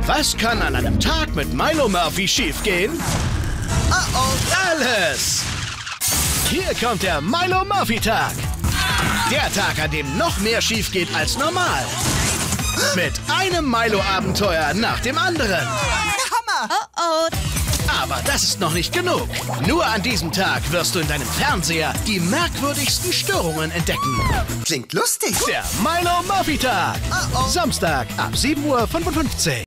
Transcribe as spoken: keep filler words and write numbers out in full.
Was kann an einem Tag mit Milo Murphy schiefgehen? Oh oh. Alles! Hier kommt der Milo Murphy Tag. Der Tag, an dem noch mehr schief geht als normal. Mit einem Milo-Abenteuer nach dem anderen. Hammer! Oh oh. Aber das ist noch nicht genug. Nur an diesem Tag wirst du in deinem Fernseher die merkwürdigsten Störungen entdecken. Klingt lustig. Der Milo Murphy Tag. Oh oh. Samstag ab sieben Uhr fünfundfünfzig.